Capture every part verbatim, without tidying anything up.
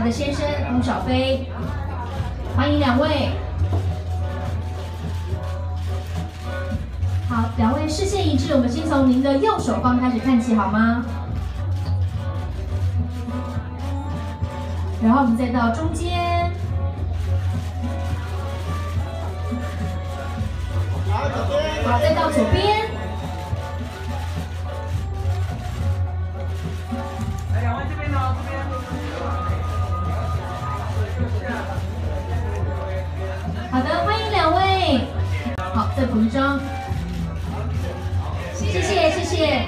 的先生吴小飞，欢迎两位。好，两位视线一致，我们先从您的右手方开始看起，好吗？然后我们再到中间。 好，再到左边。 来，两位这边呢，这边。 好的，欢迎两位。好，再补一张。谢谢，谢谢。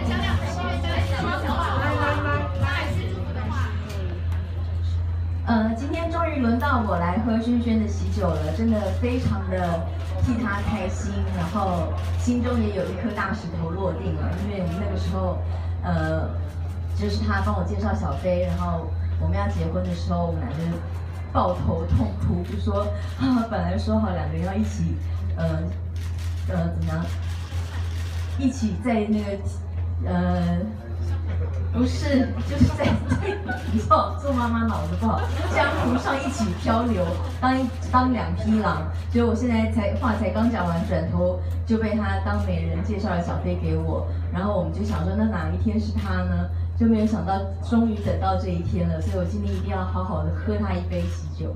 呃，今天终于轮到我来喝轩轩的喜酒了，真的非常的替他开心，然后心中也有一颗大石头落定了，因为那个时候，呃，就是他帮我介绍小飞，然后我们要结婚的时候，我们两个人抱头痛哭，就说啊，本来说好两个人要一起，呃，呃，怎么样，一起在那个，呃。 不是，就是在在你知道做妈妈脑子不好，江湖上一起漂流，当当两匹狼。结果我现在才话才刚讲完，转头就被他当媒人介绍了小飞给我，然后我们就想说，那哪一天是他呢？就没有想到，终于等到这一天了，所以我今天一定要好好的喝他一杯喜酒。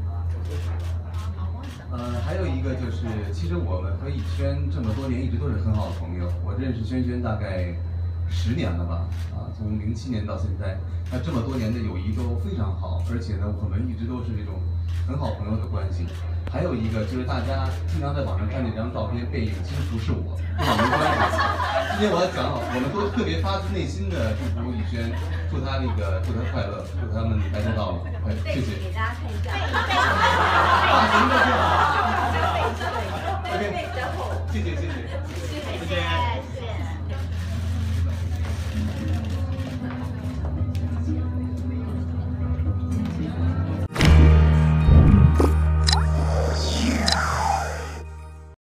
呃，还有一个就是，其实我们和以轩这么多年一直都是很好的朋友，我认识轩轩大概。 十年了吧，啊，从零七年到现在，那这么多年的友谊都非常好，而且呢，我们一直都是这种很好朋友的关系。还有一个就是大家经常在网上看那张照片背影，其实不是我，跟我没关系。今天我要讲好，我们都特别发自内心的祝福宇轩，祝他那个祝他快乐，祝他们白头到老。哎，谢谢。 给大家看一下。 大型的这样。OK， 谢谢谢谢。 谢谢谢谢。